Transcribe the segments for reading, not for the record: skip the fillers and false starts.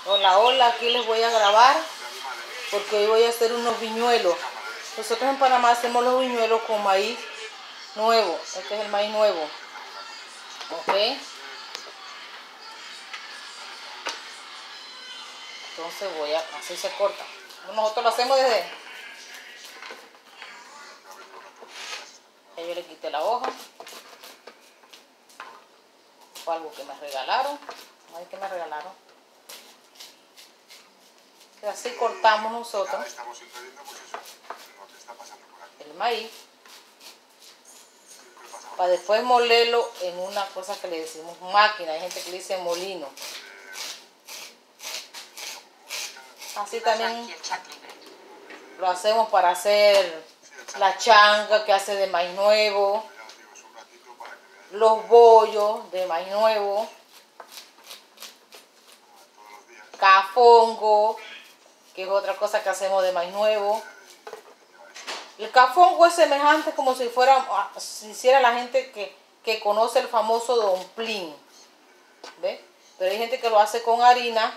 Hola, hola, aquí les voy a grabar porque hoy voy a hacer unos viñuelos. Nosotros en Panamá hacemos los viñuelos con maíz nuevo. Este es el maíz nuevo. ¿Ok? Entonces así se corta. Nosotros lo hacemos desde... Ya yo le quité la hoja. Fue algo que me regalaron. Ay, que me regalaron. Y así cortamos nosotros el maíz para después molerlo en una cosa que le decimos máquina. Hay gente que le dice molino. Así también lo hacemos para hacer la changa que hace de maíz nuevo, los bollos de maíz nuevo, cafongo, que es otra cosa que hacemos de maíz nuevo. El cafongo es semejante como si hiciera la gente que conoce el famoso domplín, ¿ves? Pero hay gente que lo hace con harina.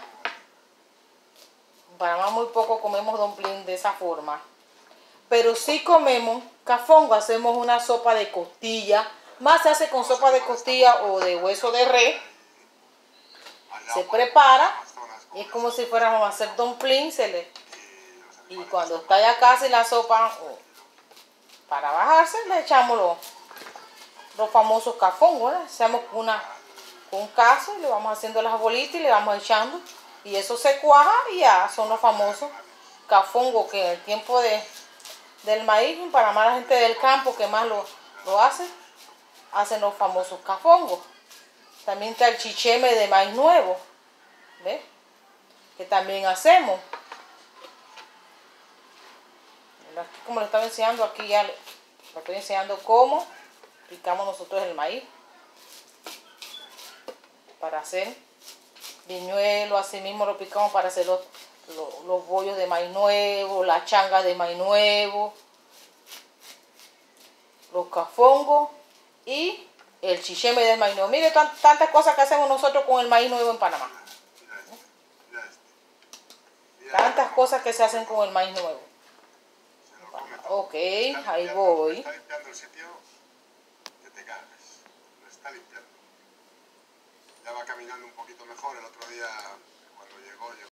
En Panamá muy poco comemos domplín de esa forma. Pero sí comemos cafongo, hacemos una sopa de costilla. Más se hace con sopa de costilla o de hueso de res. Se prepara y es como si fuéramos a hacer dumpling. Y cuando está ya casi la sopa, para bajarse, le echamos los famosos cafongos, ¿verdad? Hacemos con un caso y le vamos haciendo las bolitas y le vamos echando. Y eso se cuaja y ya son los famosos cafongos que en el tiempo del maíz, en Panamá la gente del campo que más lo hace, hacen los famosos cafongos. También está el chicheme de maíz nuevo, ¿ves? Que también hacemos. Aquí, como le estaba enseñando, aquí ya le estoy enseñando cómo picamos nosotros el maíz para hacer viñuelo. Así mismo lo picamos para hacer los bollos de maíz nuevo, la changa de maíz nuevo, los cafongos y el chicheme de maíz nuevo. Mire tantas cosas que hacemos nosotros con el maíz nuevo en Panamá. Tantas cosas que se hacen con el maíz nuevo. Ok, ahí voy. Está limpiando el sitio que te cagas. Lo está limpiando. Ya va caminando un poquito mejor. El otro día, cuando llegó,